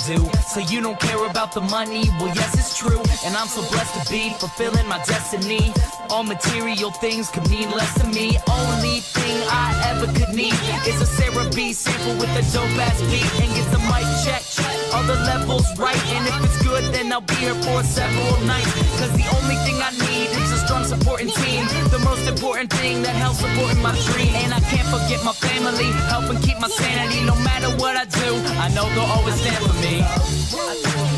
do. So you don't care about the money, well yes it's true. And I'm so blessed to be fulfilling my destiny. All material things could mean less to me. Only thing I ever could need is a Sarah B sample with a dope ass beat. And get the mic check, all the levels right. And if it's good then I'll be here for several nights. Cause the only thing I need is a strong supporting team. The most important thing that helps supporting my dream. And I can't forget my family, helping keep my sanity. No matter what I do, I know they'll always stand for me.